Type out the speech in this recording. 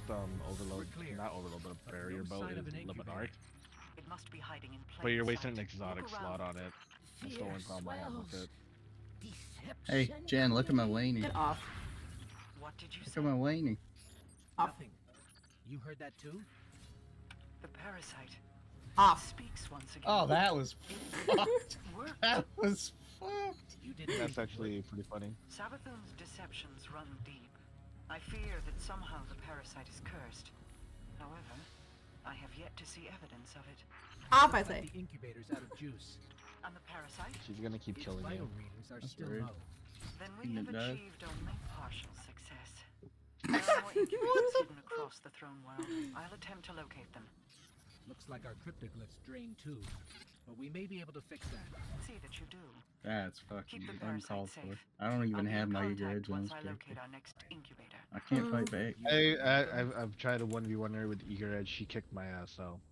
overload, not overload, but barrier boat is Lebanon. It must be hiding in plain But you're wasting an sight. exotic Look slot around. on it. That's the only problem I have with it. Hey, Jen, look at my weenie. Get off. What did you Look say? at my weenie. Nothing. You heard that too? The parasite Off. speaks once again. Oh, that was fucked. Worked. That was fucked. You didn't. That's actually pretty funny. Sabathun's deceptions run deep. I fear that somehow the parasite is cursed. However, I have yet to see evidence of it. Off, I say. The incubator's out of juice. And the parasite? She's gonna keep Its killing vital you. readings are That's still weird. low. Then we Think have it does? achieved only partial success. There are more incubators hidden across the throne world. I'll attempt to locate them. Looks like our cryptoglyphs drained too. But we may be able to fix that. See that you do. That's fucking Keep the parasite uncalled for. safe. I don't I'll even be have in my contact Eager Edge on once this I character. locate our next incubator. I can't fight back. I've tried a 1v1 her with Eager Edge. She kicked my ass, so